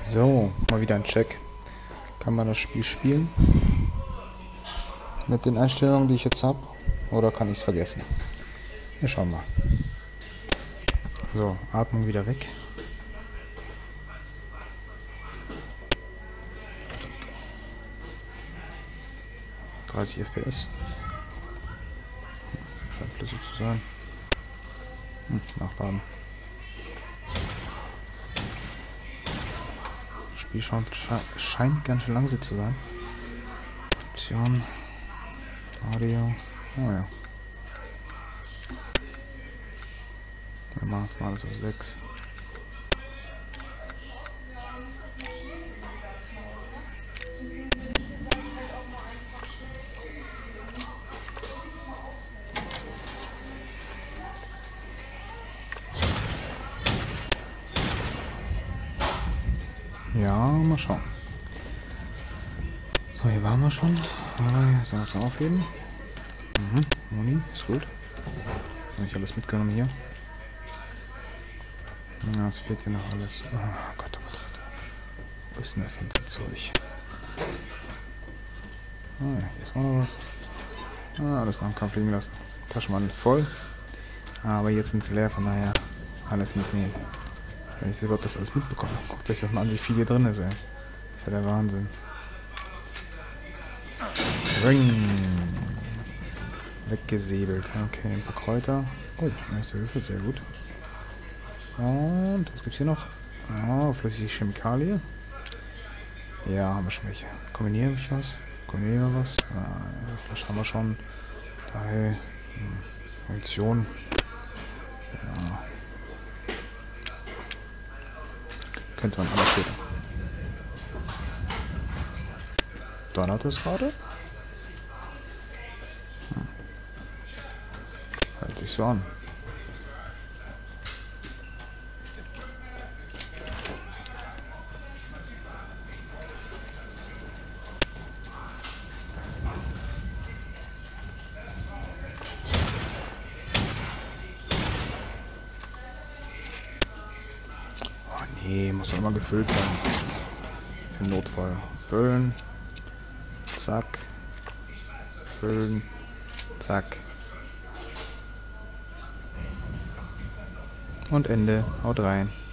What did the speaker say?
So, mal wieder ein Check. Kann man das Spiel spielen? Mit den Einstellungen, die ich jetzt habe? Oder kann ich es vergessen? Wir schauen mal. So, Atmung wieder weg. (30 FPS). Scheint flüssig zu sein. Nachladen. Spiel scheint ganz schön langsam zu sein. Option. Audio. Oh ja. Wir machen es mal alles auf 6. Ja, mal schauen. So, hier waren wir schon. Sollen wir es aufheben? Moni, ist gut. Habe ich alles mitgenommen hier? Ja, es fehlt hier noch alles. Oh Gott, oh Gott, oh Gott. Wo ist denn das Hinterzeug? Ah ja, hier ist auch noch was. Alles nach dem Kampf liegen lassen. Taschenmann voll. Aber jetzt sind sie leer, von daher alles mitnehmen. Wenn ich überhaupt das alles mitbekomme. Guckt euch das mal an, wie viel hier drin ist, ey. Das ist ja der Wahnsinn. Ring. Weggesäbelt. Okay, ein paar Kräuter. Oh, erste Hilfe, sehr gut. Und was gibt's hier noch? Oh, flüssige Chemikalie. Ja, haben wir schon welche. Kombinieren wir was? Kombinieren wir was? Flasche haben wir schon. Daher Munition. Ja. Könnte man aber später. Donnert es gerade? Hält sich so an. Oh nee, muss doch immer gefüllt sein. Für den Notfall. Füllen. Zack. Füllen. Zack. Und Ende. Haut rein.